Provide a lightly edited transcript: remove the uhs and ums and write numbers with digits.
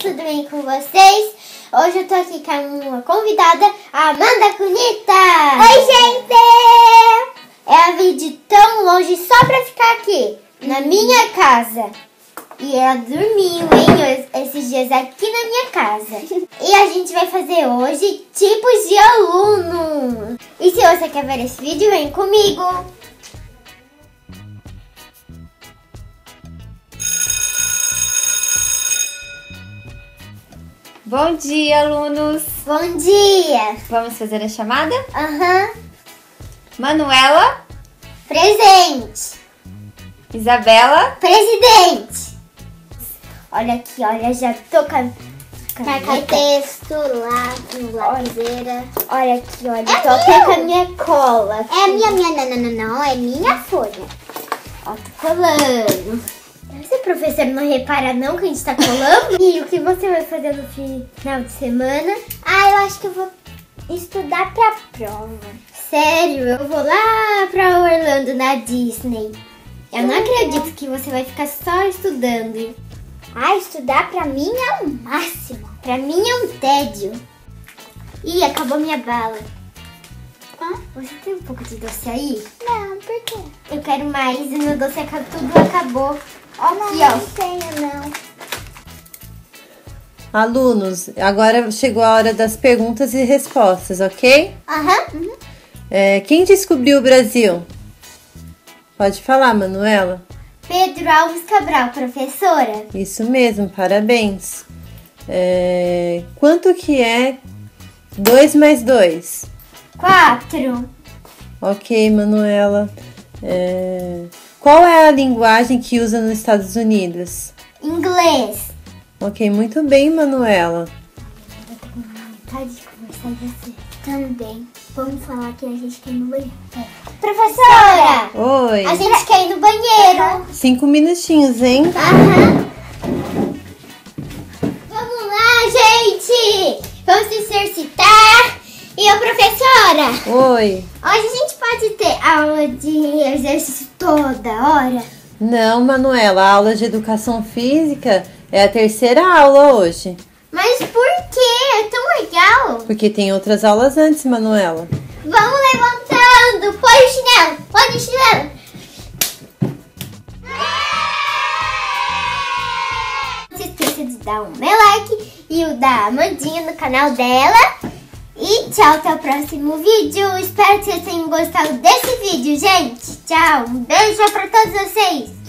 tudo bem com vocês? Hoje eu tô aqui com uma convidada, a Amanda Cunita. Oi, gente! Ela veio de tão longe só pra ficar aqui, na minha casa. E ela dormiu, hein, esses dias aqui na minha casa. E a gente vai fazer hoje tipos de aluno. E se você quer ver esse vídeo, vem comigo. Bom dia, alunos! Bom dia! Vamos fazer a chamada? Aham. Manuela, Presente. Isabela, Presidente. Olha aqui, olha, já tô com Marcar texto lá no lapiseira. Olha aqui, olha, tô até com a minha cola. Aqui. É minha, não, é minha folha. Ó, tô colando. Esse professor não repara não que a gente tá colando? E o que você vai fazer no final de semana? Ah, eu acho que eu vou estudar pra prova. Sério, eu vou lá pra Orlando, na Disney. Eu não acredito que você vai ficar só estudando. Ah, estudar pra mim é o máximo. Pra mim é um tédio. Ih, acabou minha bala. Ah, Você tem um pouco de doce aí? não, por quê? Eu quero mais e meu doce tudo acabou. Aqui, ó. Não tenho, não. Alunos, agora chegou a hora das perguntas e respostas, ok? Aham. Quem descobriu o Brasil? Pode falar, Manuela. Pedro Alves Cabral, professora. Isso mesmo, parabéns. Quanto que é 2 mais 2? 4. Ok, Manuela. Qual é a linguagem que usa nos Estados Unidos? Inglês. Ok, muito bem, Manuela. Eu tô com vontade de conversar com você. Também. Vamos falar que a gente quer ir no banheiro. Professora! Oi. A gente quer ir no banheiro. 5 minutinhos, hein? Aham. Vamos lá, gente! Vamos se exercitar. E a professora? Oi. Hoje a gente pode ter aula de exercício toda hora? Não, Manuela, a aula de educação física é a terceira aula hoje. Mas por quê? É tão legal. Porque tem outras aulas antes, Manuela. Vamos levantando. Põe o chinelo. Põe o chinelo. Não se esqueça de dar um meu like e o da Amandinha no canal dela. E tchau, até o próximo vídeo. Espero que vocês tenham gostado desse vídeo, gente. Tchau, um beijo pra todos vocês.